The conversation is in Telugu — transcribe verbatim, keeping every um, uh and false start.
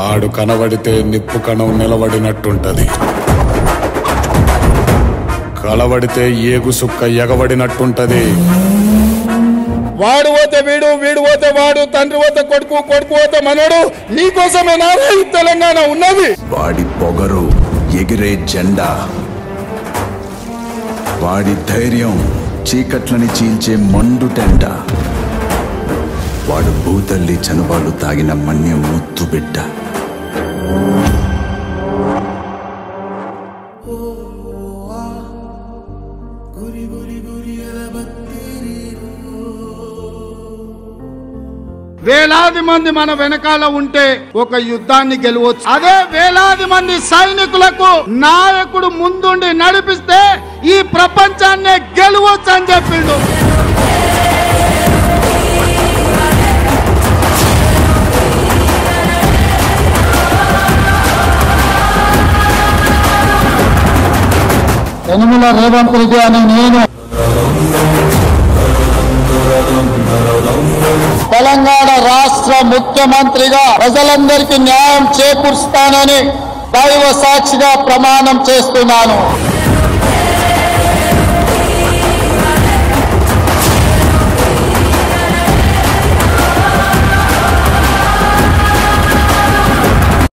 ఆడు కనబడితే నిప్పు కణం నిలబడినట్టుంటది, కలబడితే ఏగు సుక్క ఎగబడినట్టుంటది. వాడు పోతే వీడు, వీడు పోతే వాడు, తండ్రి పోతే కొడుకు, కొడుకు పోతే మనోడు. నీకోసమే నారా ఈ తెలంగాణ ఉన్నది. వాడి పొగరు ఎగిరే జెండా, వాడి ధైర్యం చీకట్లని చీల్చే మండు టెండ, వాడు భూతల్లి చనుబాలు తాగిన మన్య ముత్తు బిడ్డ. వేలాది మంది మన వెనకాల ఉంటే ఒక యుద్ధాన్ని గెలవచ్చు. అదే వేలాది మంది సైనికులకు నాయకుడు ముందుండి నడిపిస్తే ఈ ప్రపంచాన్నే గెలవచ్చు అని చెప్పిండు. యనమల రేవంత్ రెడ్డి అనే నేను తెలంగాణ రాష్ట్ర ముఖ్యమంత్రిగా ప్రజలందరికీ న్యాయం చేకూరుస్తానని దైవ సాక్షిగా ప్రమాణం చేస్తున్నాను.